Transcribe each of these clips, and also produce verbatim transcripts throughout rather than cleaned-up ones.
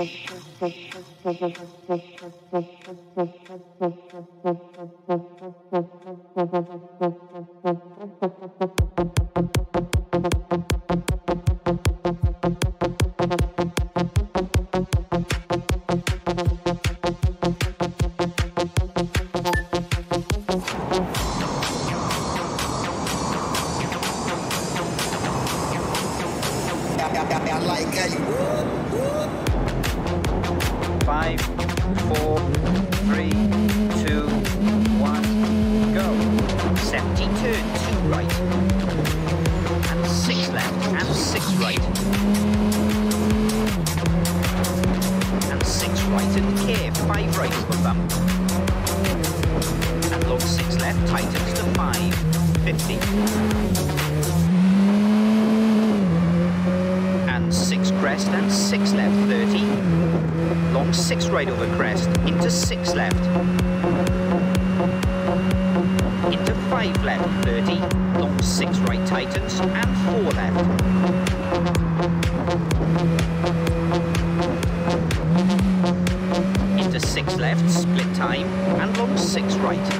Five, four, three, two, one, go. seventy, turn two right. And six left, and six right. And six right, and care, five right over bump. And long six left, tightens to five, fifty. And six crest, and six left, thirty. Long six right over crest, into six left. Into five left, thirty. Long six right tightens, and four left. Into six left, split time, and long six right.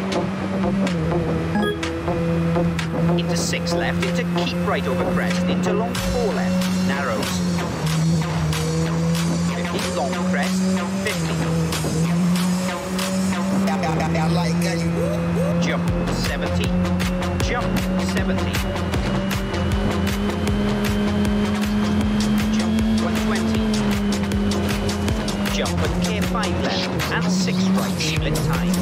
Into six left, into keep right over crest, into long four left, narrows. Long crest, fifty. Jump, seventy. Jump, seventy. Jump, one twenty. Jump and care five left, and six right, split time.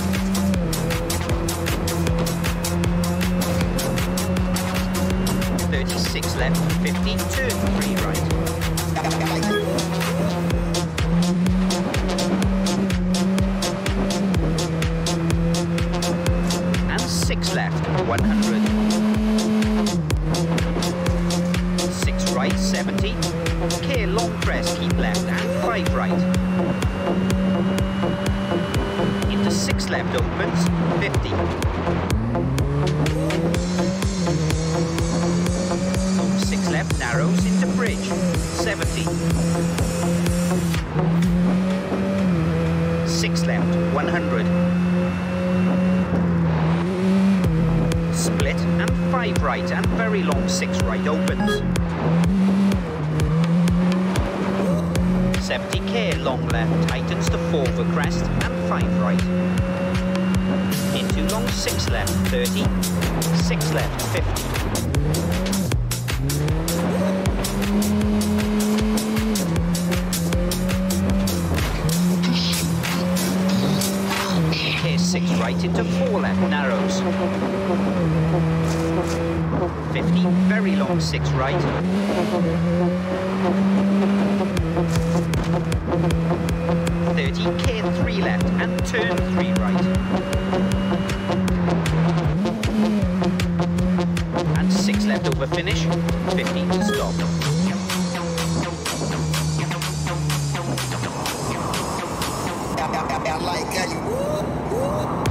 thirty-six left, fifty, turn three right. Six left, one hundred. Six right, seventy. Care long crest, keep left, and five right. Into six left opens, fifty. Long six left narrows into bridge, seventy. Six left, one hundred. Split and five right, and very long six right opens. seventy care long left, tightens to four for crest, and five right. Into long six left, thirty. Six left, fifty. Six right into four left, narrows. fifty, very long six right. thirty, care three left, and turn three right. And six left over finish, fifty to stop. I like it.